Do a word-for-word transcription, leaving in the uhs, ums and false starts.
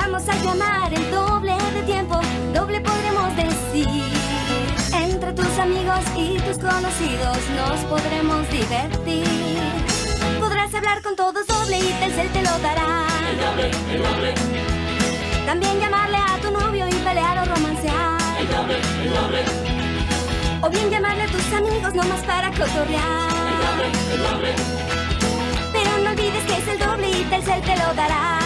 Vamos a llamar el doble de tiempo, doble podremos decir. Entre tus amigos y tus conocidos nos podremos divertir. Podrás hablar con todos doble y Telcel te lo dará. El doble, el doble. También llamarle a tu novio y pelear o romancear. El doble, el doble. O bien llamarle a tus amigos nomás para cotorrear. El doble, el doble. Pero no olvides que es el doble y Telcel te lo dará.